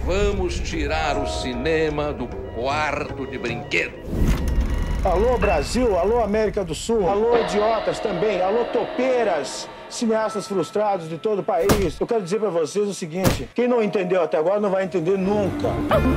Vamos tirar o cinema do quarto de brinquedo. Alô, Brasil. Alô, América do Sul. Alô, idiotas também. Alô, topeiras. Cineastas frustrados de todo o país. Eu quero dizer pra vocês o seguinte: quem não entendeu até agora não vai entender nunca.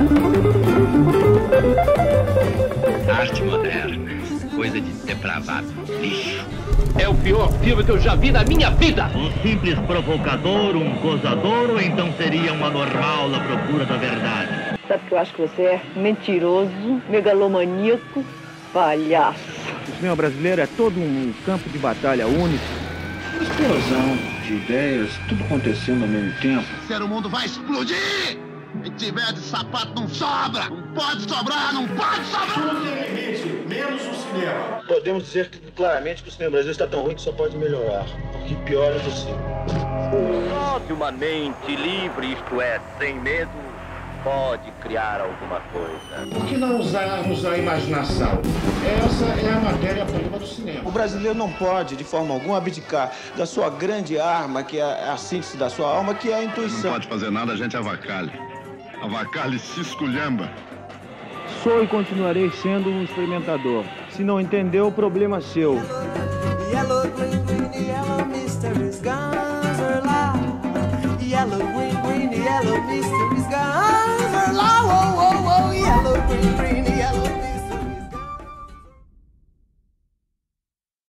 Arte moderna, coisa de depravado, lixo. É o pior filme que eu já vi na minha vida. Um simples provocador, um gozador, ou então seria um anormal na procura da verdade? Sabe que eu acho que você é mentiroso, megalomaníaco, palhaço. O cinema brasileiro é todo um campo de batalha único. Explosão de ideias, tudo acontecendo ao mesmo tempo. O mundo vai explodir! Quem tiver de sapato não sobra! Não pode sobrar, não pode sobrar! Tudo tem limite, menos o cinema. Podemos dizer claramente que o cinema brasileiro está tão ruim que só pode melhorar. Porque pior é possível. Só de uma mente livre, isto é, sem medo, pode criar alguma coisa. Por que não usarmos a imaginação? Essa é a matéria-prima do cinema. O brasileiro não pode, de forma alguma, abdicar da sua grande arma, que é a síntese da sua alma, que é a intuição. Não pode fazer nada, a gente avacalha. Avacalha e se esculhamba. Sou e continuarei sendo um experimentador. Se não entendeu, o problema é seu. Yellow, green, green, yellow, mysteries guns are alive. Yellow, green, green, yellow, mysteries guns.